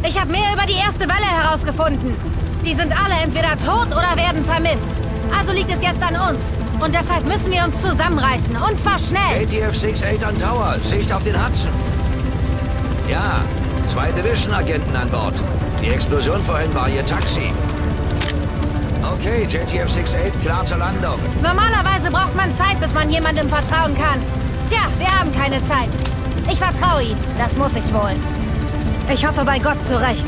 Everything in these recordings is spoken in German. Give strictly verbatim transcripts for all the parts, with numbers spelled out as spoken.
Ich habe mehr über die erste Welle herausgefunden. Die sind alle entweder tot oder werden vermisst. Also liegt es jetzt an uns. Und deshalb müssen wir uns zusammenreißen. Und zwar schnell. J T F acht an Tower. Sicht auf den Hudson. Ja, zwei Division-Agenten an Bord. Die Explosion vorhin war ihr Taxi. Okay, J T F acht klar zur Landung. Normalerweise braucht man Zeit, bis man jemandem vertrauen kann. Tja, wir haben keine Zeit. Ich vertraue ihm. Das muss ich wohl. Ich hoffe bei Gott zurecht.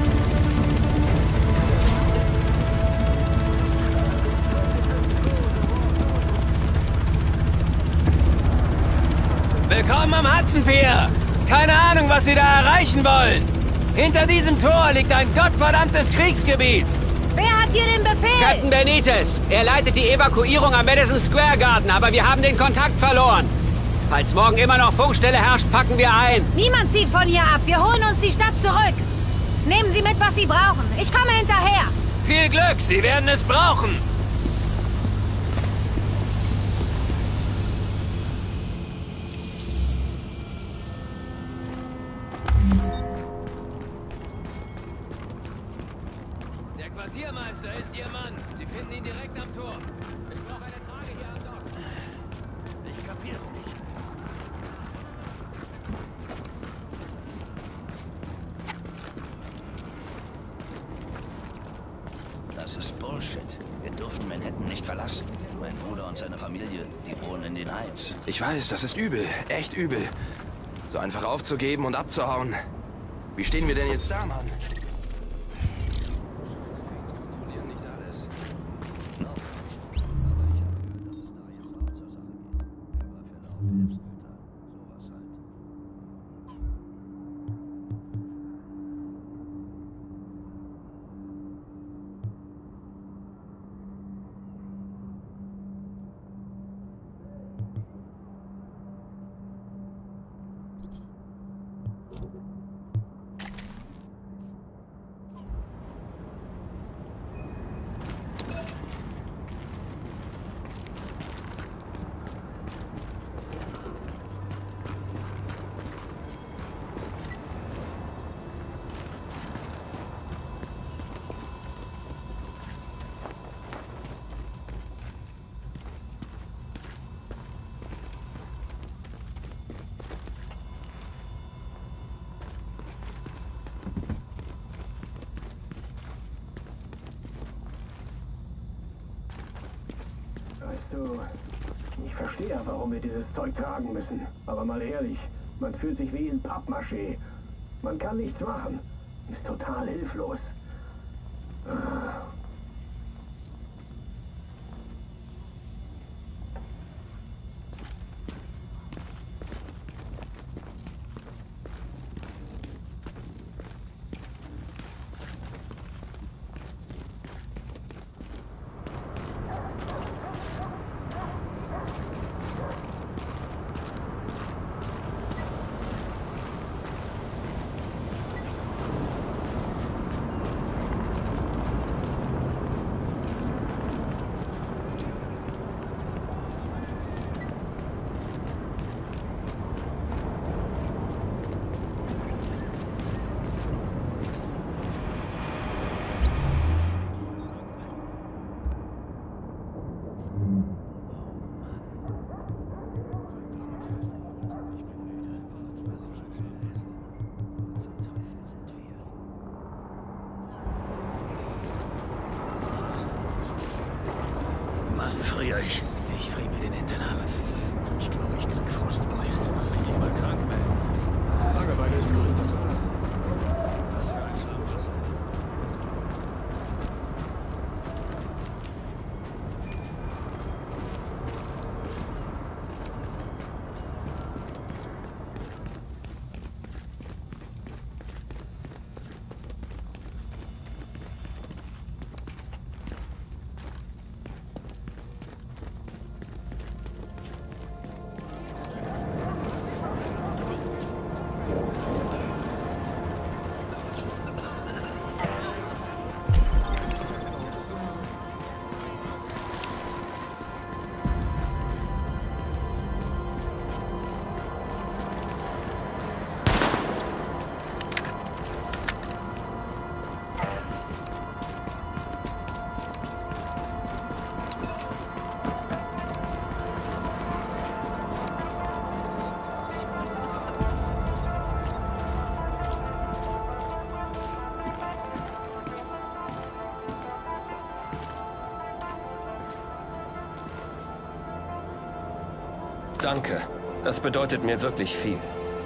Willkommen am Hudson Pier. Keine Ahnung, was Sie da erreichen wollen. Hinter diesem Tor liegt ein gottverdammtes Kriegsgebiet. Wer hat hier den Befehl? Captain Benitez. Er leitet die Evakuierung am Madison Square Garden, aber wir haben den Kontakt verloren. Falls morgen immer noch Funkstelle herrscht, packen wir ein. Niemand zieht von hier ab. Wir holen uns die Stadt zurück. Nehmen Sie mit, was Sie brauchen. Ich komme hinterher. Viel Glück, Sie werden es brauchen. Der Quartiermeister ist Ihr Mann. Sie finden ihn direkt am Tor. Ich brauche eine Trage hier am Dock. Ich kapier's nicht. Das ist Bullshit. Wir durften Manhattan nicht verlassen. Mein Bruder und seine Familie, die wohnen in den Heights. Ich weiß, das ist übel. Echt übel. So einfach aufzugeben und abzuhauen. Wie stehen wir denn jetzt da, Mann? Kontrollieren nicht alles. Weißt du, ich verstehe, warum wir dieses Zeug tragen müssen. Aber mal ehrlich, man fühlt sich wie in Pappmaché. Man kann nichts machen. Ist total hilflos. Ah. Frier ich. Ich friere mir den Hintern ab. Ich glaube, ich krieg Frostbein. Richtig mal krank melden. Langeweile ist größter Gefahr. Was für ein Schlafwasser. Danke. Das bedeutet mir wirklich viel.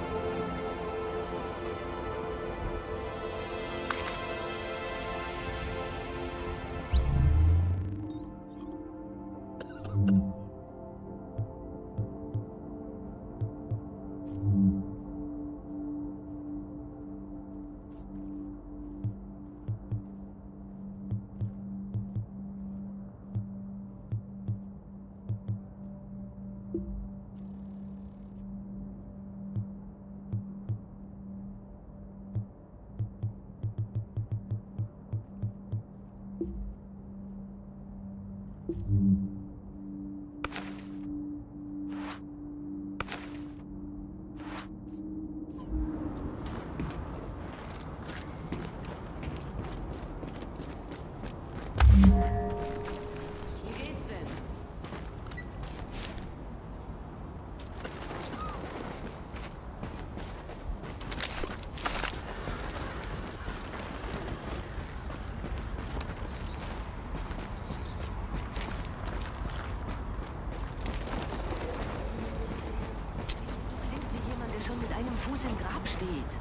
Wo geht's denn? Du klingst wie jemand, der schon mit einem Fuß im Grab steht.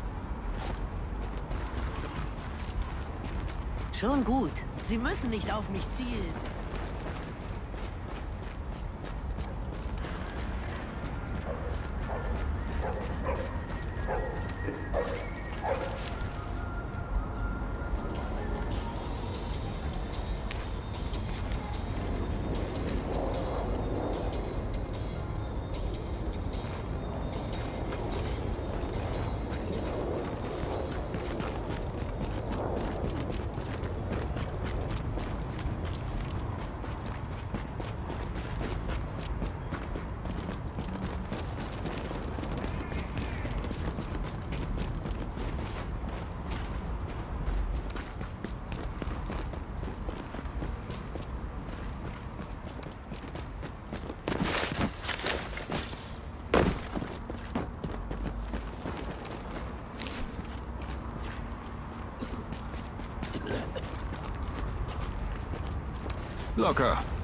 Schon gut. Sie müssen nicht auf mich zielen. Locker.